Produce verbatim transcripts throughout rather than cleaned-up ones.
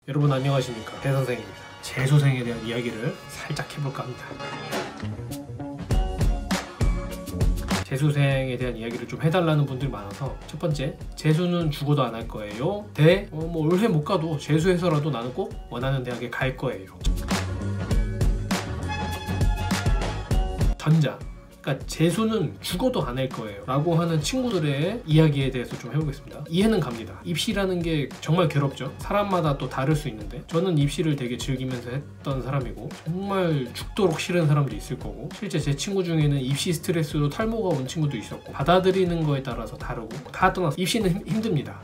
여러분 안녕하십니까, 대선생입니다. 재수생에 대한 이야기를 살짝 해볼까 합니다. 재수생에 대한 이야기를 좀 해달라는 분들이 많아서, 첫 번째, 재수는 죽어도 안 할 거예요. 대, 어, 뭐 올해 못 가도 재수해서라도 나는 꼭 원하는 대학에 갈 거예요. 전자, 그러니까 재수는 죽어도 안 할 거예요 라고 하는 친구들의 이야기에 대해서 좀 해보겠습니다. 이해는 갑니다. 입시라는 게 정말 괴롭죠. 사람마다 또 다를 수 있는데, 저는 입시를 되게 즐기면서 했던 사람이고 정말 죽도록 싫은 사람도 있을 거고, 실제 제 친구 중에는 입시 스트레스로 탈모가 온 친구도 있었고, 받아들이는 거에 따라서 다르고, 다 떠나서 입시는 힘, 힘듭니다.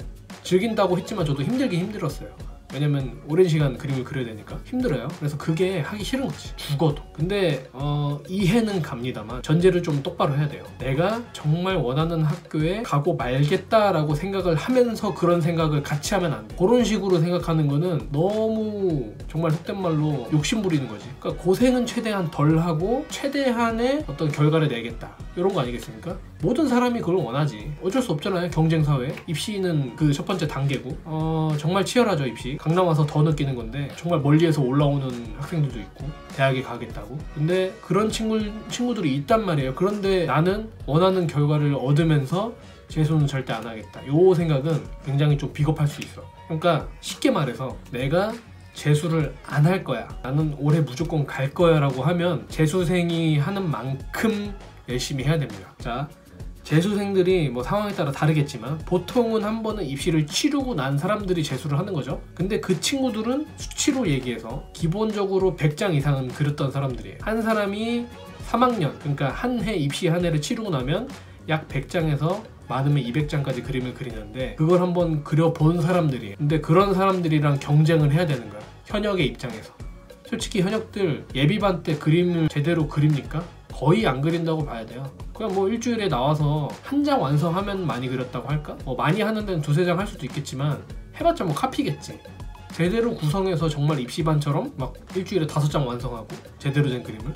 즐긴다고 했지만 저도 힘들긴 힘들었어요. 왜냐면 오랜 시간 그림을 그려야 되니까 힘들어요. 그래서 그게 하기 싫은 거지, 죽어도. 근데 어, 이해는 갑니다만 전제를 좀 똑바로 해야 돼요. 내가 정말 원하는 학교에 가고 말겠다라고 생각을 하면서 그런 생각을 같이 하면 안 돼. 그런 식으로 생각하는 거는 너무 정말 속된 말로 욕심 부리는 거지. 그러니까 고생은 최대한 덜 하고 최대한의 어떤 결과를 내겠다, 이런 거 아니겠습니까? 모든 사람이 그걸 원하지. 어쩔 수 없잖아요, 경쟁사회. 입시는 그 첫 번째 단계고, 어, 정말 치열하죠. 입시 강남 와서 더 느끼는 건데, 정말 멀리에서 올라오는 학생들도 있고, 대학에 가겠다고. 근데 그런 친구, 친구들이 있단 말이에요. 그런데 나는 원하는 결과를 얻으면서 재수는 절대 안 하겠다, 요 생각은 굉장히 좀 비겁할 수 있어. 그러니까 쉽게 말해서 내가 재수를 안 할 거야, 나는 올해 무조건 갈 거야 라고 하면 재수생이 하는 만큼 열심히 해야 됩니다. 자, 재수생들이 뭐 상황에 따라 다르겠지만 보통은 한 번은 입시를 치르고 난 사람들이 재수를 하는 거죠. 근데 그 친구들은 수치로 얘기해서 기본적으로 백 장 이상은 그렸던 사람들이에요. 한 사람이 삼 학년, 그러니까 한 해 입시 한 해를 치르고 나면 약 백 장에서 많으면 이백 장까지 그림을 그리는데, 그걸 한번 그려본 사람들이에요. 근데 그런 사람들이랑 경쟁을 해야 되는 거야, 현역의 입장에서. 솔직히 현역들 예비반 때 그림을 제대로 그립니까? 거의 안 그린다고 봐야 돼요. 그냥 뭐 일주일에 나와서 한 장 완성하면 많이 그렸다고 할까? 뭐 많이 하는 데는 두세 장 할 수도 있겠지만 해봤자 뭐 카피겠지. 제대로 구성해서 정말 입시반처럼 막 일주일에 다섯 장 완성하고 제대로 된 그림을,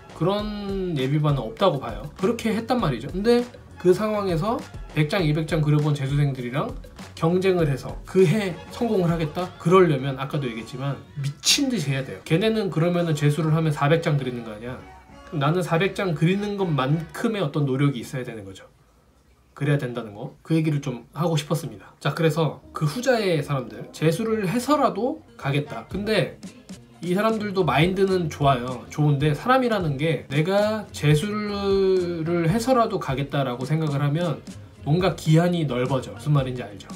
그런 예비반은 없다고 봐요. 그렇게 했단 말이죠. 근데 그 상황에서 백 장, 이백 장 그려본 재수생들이랑 경쟁을 해서 그 해 성공을 하겠다? 그러려면 아까도 얘기했지만 미친 듯이 해야 돼요. 걔네는 그러면은 재수를 하면 사백 장 그리는 거 아니야? 그럼 나는 사백 장 그리는 것만큼의 어떤 노력이 있어야 되는 거죠. 그래야 된다는 거, 그 얘기를 좀 하고 싶었습니다. 자, 그래서 그 후자의 사람들, 재수를 해서라도 가겠다. 근데 이 사람들도 마인드는 좋아요. 좋은데 사람이라는 게 내가 재수를 해서라도 가겠다라고 생각을 하면 뭔가 기한이 넓어져. 무슨 말인지 알죠?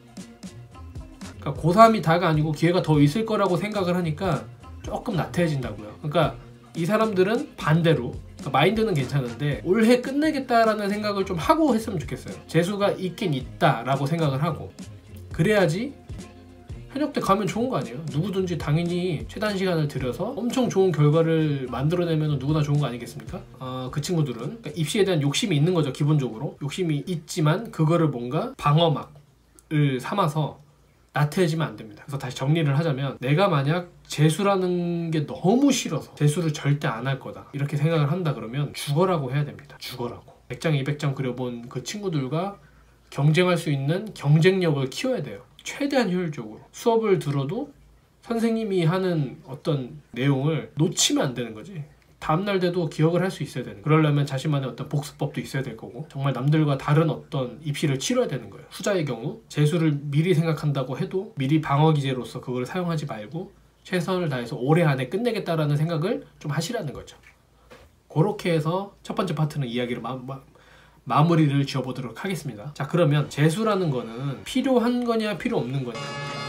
그러니까 고삼이 다가 아니고 기회가 더 있을 거라고 생각을 하니까 조금 나태해진다고요. 그러니까 이 사람들은 반대로, 그러니까 마인드는 괜찮은데 올해 끝내겠다라는 생각을 좀 하고 했으면 좋겠어요. 재수가 있긴 있다라고 생각을 하고. 그래야지 현역 때 가면 좋은 거 아니에요? 누구든지 당연히 최단 시간을 들여서 엄청 좋은 결과를 만들어내면 누구나 좋은 거 아니겠습니까? 어, 그 친구들은 그러니까 입시에 대한 욕심이 있는 거죠. 기본적으로 욕심이 있지만 그거를 뭔가 방어막을 삼아서 나태해지면 안 됩니다. 그래서 다시 정리를 하자면, 내가 만약 재수라는 게 너무 싫어서 재수를 절대 안 할 거다 이렇게 생각을 한다 그러면 죽어라고 해야 됩니다. 죽어라고. 백 장, 이백 장 그려본 그 친구들과 경쟁할 수 있는 경쟁력을 키워야 돼요. 최대한 효율적으로. 수업을 들어도 선생님이 하는 어떤 내용을 놓치면 안 되는 거지. 다음날 돼도 기억을 할 수 있어야 되는 거예요. 그러려면 자신만의 어떤 복습법도 있어야 될 거고, 정말 남들과 다른 어떤 입시를 치러야 되는 거예요. 후자의 경우 재수를 미리 생각한다고 해도 미리 방어 기제로서 그걸 사용하지 말고 최선을 다해서 올해 안에 끝내겠다라는 생각을 좀 하시라는 거죠. 그렇게 해서 첫 번째 파트는 이야기를 마, 마, 마무리를 지어보도록 하겠습니다. 자, 그러면 재수라는 거는 필요한 거냐 필요 없는 거냐,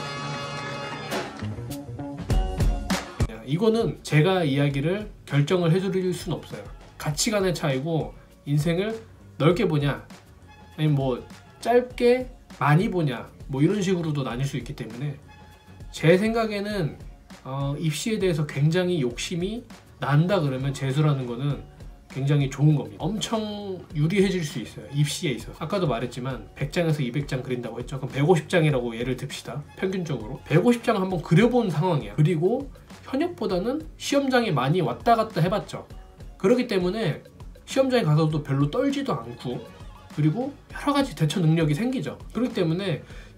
이거는 제가 이야기를 결정을 해드릴 수는 없어요. 가치관의 차이고, 인생을 넓게 보냐 아니면 뭐 짧게 많이 보냐, 뭐 이런 식으로도 나뉠 수 있기 때문에 제 생각에는 어, 입시에 대해서 굉장히 욕심이 난다 그러면 재수라는 거는 굉장히 좋은 겁니다. 엄청 유리해질 수 있어요, 입시에 있어서. 아까도 말했지만 백 장에서 이백 장 그린다고 했죠. 그럼 백오십 장이라고 예를 듭시다. 평균적으로 백오십 장 한번 그려본 상황이야. 그리고 현역보다는 시험장에 많이 왔다 갔다 해봤죠. 그렇기 때문에 시험장에 가서도 별로 떨지도 않고, 그리고 여러 가지 대처 능력이 생기죠. 그렇기 때문에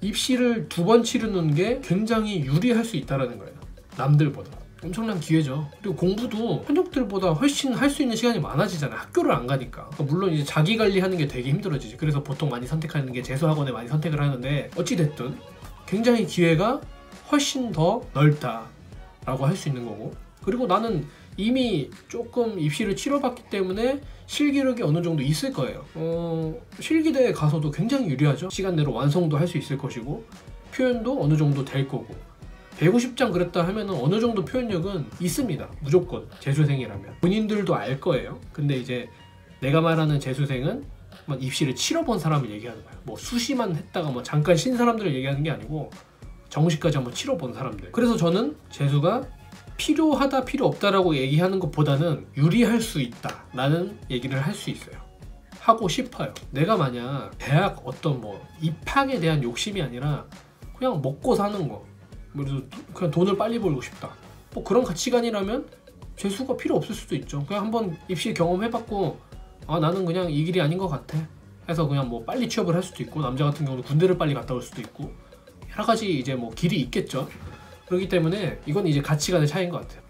입시를 두 번 치르는 게 굉장히 유리할 수 있다는 거예요. 남들보다. 엄청난 기회죠. 그리고 공부도 현역들보다 훨씬 할 수 있는 시간이 많아지잖아요. 학교를 안 가니까. 그러니까 물론 이제 자기 관리하는 게 되게 힘들어지지. 그래서 보통 많이 선택하는 게 재수학원에 많이 선택을 하는데, 어찌됐든 굉장히 기회가 훨씬 더 넓다라고 할 수 있는 거고, 그리고 나는 이미 조금 입시를 치러봤기 때문에 실기력이 어느 정도 있을 거예요. 어, 실기대에 가서도 굉장히 유리하죠. 시간 내로 완성도 할 수 있을 것이고, 표현도 어느 정도 될 거고, 백오십 장 그랬다 하면 어느 정도 표현력은 있습니다. 무조건 재수생이라면. 본인들도 알 거예요. 근데 이제 내가 말하는 재수생은 입시를 치러본 사람을 얘기하는 거야. 뭐 수시만 했다가 뭐 잠깐 쉰 사람들을 얘기하는 게 아니고 정시까지 한번 치러본 사람들. 그래서 저는 재수가 필요하다 필요 없다라고 얘기하는 것보다는 유리할 수 있다 라는 얘기를 할 수 있어요. 하고 싶어요. 내가 만약 대학 어떤 뭐 입학에 대한 욕심이 아니라 그냥 먹고 사는 거, 그래서 그냥 돈을 빨리 벌고 싶다, 뭐 그런 가치관이라면 재수가 필요 없을 수도 있죠. 그냥 한번 입시 경험해봤고, 아 나는 그냥 이 길이 아닌 것 같아 해서 그냥 뭐 빨리 취업을 할 수도 있고, 남자 같은 경우는 군대를 빨리 갔다 올 수도 있고, 여러 가지 이제 뭐 길이 있겠죠. 그렇기 때문에 이건 이제 가치관의 차이인 것 같아요.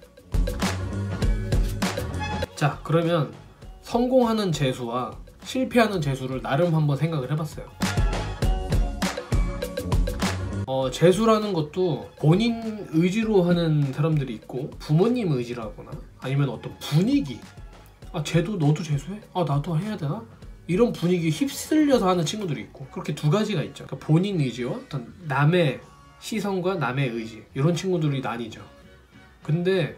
자, 그러면 성공하는 재수와 실패하는 재수를 나름 한번 생각을 해봤어요. 어, 재수라는 것도 본인 의지로 하는 사람들이 있고, 부모님 의지라거나 아니면 어떤 분위기, 아 쟤도 너도 재수해? 아 나도 해야 되나? 이런 분위기에 휩쓸려서 하는 친구들이 있고, 그렇게 두 가지가 있죠. 그러니까 본인 의지와 어떤 남의 시선과 남의 의지, 이런 친구들이 나뉘죠. 근데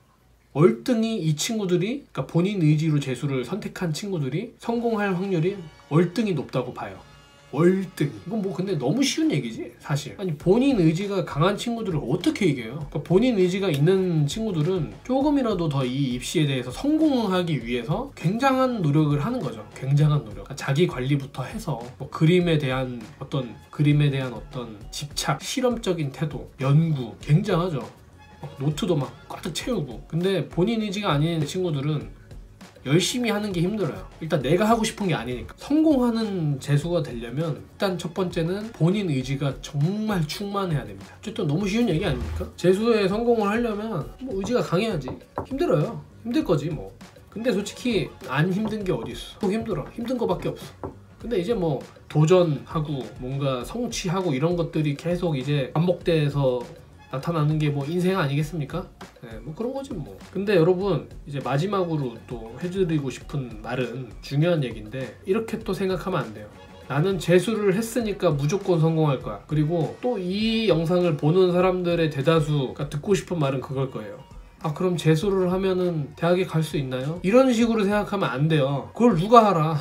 월등히 이 친구들이, 그러니까 본인 의지로 재수를 선택한 친구들이 성공할 확률이 월등히 높다고 봐요. 월등히. 이건 뭐 근데 너무 쉬운 얘기지 사실. 아니 본인 의지가 강한 친구들을 어떻게 이겨요? 그러니까 본인 의지가 있는 친구들은 조금이라도 더 이 입시에 대해서 성공하기 위해서 굉장한 노력을 하는 거죠. 굉장한 노력. 그러니까 자기 관리부터 해서 뭐 그림에 대한 어떤 그림에 대한 어떤 집착, 실험적인 태도, 연구 굉장하죠. 막 노트도 막 꽉 채우고. 근데 본인 의지가 아닌 친구들은 열심히 하는 게 힘들어요. 일단 내가 하고 싶은 게 아니니까. 성공하는 재수가 되려면 일단 첫 번째는 본인 의지가 정말 충만해야 됩니다. 어쨌든 너무 쉬운 얘기 아닙니까? 재수에 성공을 하려면 뭐 의지가 강해야지. 힘들어요. 힘들 거지 뭐. 근데 솔직히 안 힘든 게 어디 있어. 또 힘들어. 힘든 거밖에 없어. 근데 이제 뭐 도전하고 뭔가 성취하고 이런 것들이 계속 이제 반복돼서 나타나는 게 뭐 인생 아니겠습니까? 네, 뭐 그런 거지 뭐. 근데 여러분 이제 마지막으로 또 해드리고 싶은 말은 중요한 얘기인데, 이렇게 또 생각하면 안 돼요. 나는 재수를 했으니까 무조건 성공할 거야. 그리고 또 이 영상을 보는 사람들의 대다수가 듣고 싶은 말은 그걸 거예요. 아 그럼 재수를 하면은 대학에 갈 수 있나요? 이런 식으로 생각하면 안 돼요. 그걸 누가 알아.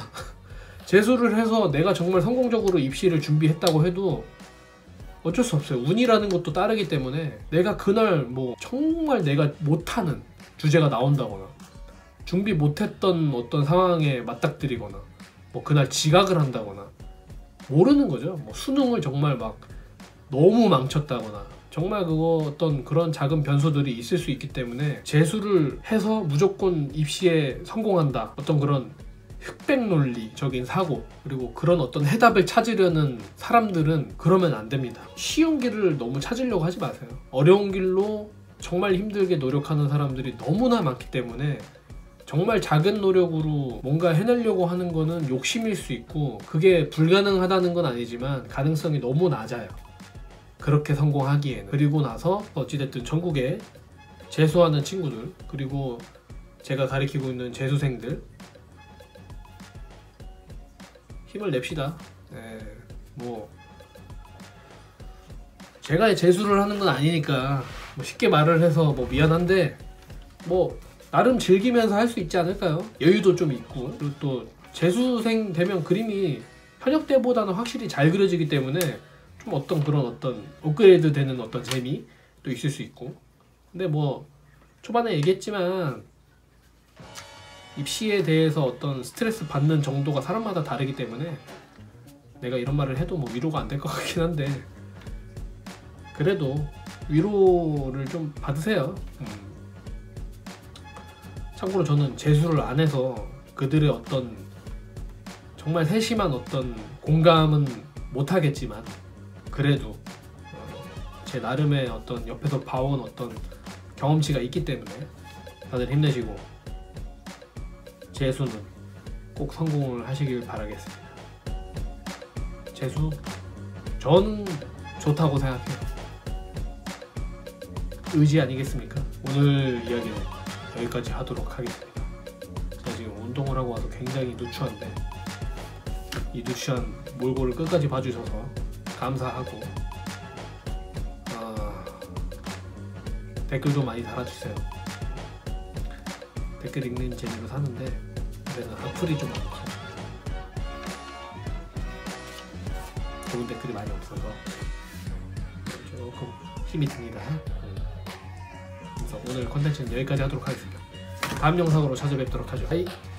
재수를 해서 내가 정말 성공적으로 입시를 준비했다고 해도 어쩔 수 없어요. 운이라는 것도 따르기 때문에 내가 그날 뭐 정말 내가 못하는 주제가 나온다거나 준비 못했던 어떤 상황에 맞닥뜨리거나 뭐 그날 지각을 한다거나 모르는 거죠. 뭐 수능을 정말 막 너무 망쳤다거나 정말 그거 어떤 그런 작은 변수들이 있을 수 있기 때문에 재수를 해서 무조건 입시에 성공한다, 어떤 그런 흑백 논리적인 사고, 그리고 그런 어떤 해답을 찾으려는 사람들은 그러면 안 됩니다. 쉬운 길을 너무 찾으려고 하지 마세요. 어려운 길로 정말 힘들게 노력하는 사람들이 너무나 많기 때문에 정말 작은 노력으로 뭔가 해내려고 하는 거는 욕심일 수 있고, 그게 불가능하다는 건 아니지만 가능성이 너무 낮아요. 그렇게 성공하기에는. 그리고 나서 어찌됐든 전국에 재수하는 친구들, 그리고 제가 가르치고 있는 재수생들 힘을 냅시다. 네, 뭐 제가 재수를 하는 건 아니니까 뭐 쉽게 말을 해서 뭐 미안한데, 뭐 나름 즐기면서 할 수 있지 않을까요? 여유도 좀 있고, 그리고 또 재수생 되면 그림이 현역 때보다는 확실히 잘 그려지기 때문에 좀 어떤 그런 어떤 업그레이드 되는 어떤 재미도 있을 수 있고. 근데 뭐 초반에 얘기했지만 입시에 대해서 어떤 스트레스 받는 정도가 사람마다 다르기 때문에 내가 이런 말을 해도 뭐 위로가 안 될 것 같긴 한데, 그래도 위로를 좀 받으세요. 음. 참고로 저는 재수를 안 해서 그들의 어떤 정말 세심한 어떤 공감은 못하겠지만, 그래도 어, 제 나름의 어떤 옆에서 봐온 어떤 경험치가 있기 때문에 다들 힘내시고 재수는 꼭 성공을 하시길 바라겠습니다. 재수 저는 좋다고 생각해요. 의지 아니겠습니까? 오늘 이야기는 여기까지 하도록 하겠습니다. 제가 지금 운동을 하고 와서 굉장히 누추한데 이 누추한 몰골을 끝까지 봐주셔서 감사하고 어, 댓글도 많이 달아주세요. 댓글 읽는 재미로 사는데 그래서 악플이 좀 많고 좋은 댓글이 많이 없어서 조금 힘이 듭니다. 그래서 오늘 컨텐츠는 여기까지 하도록 하겠습니다. 다음 영상으로 찾아뵙도록 하죠. 하이.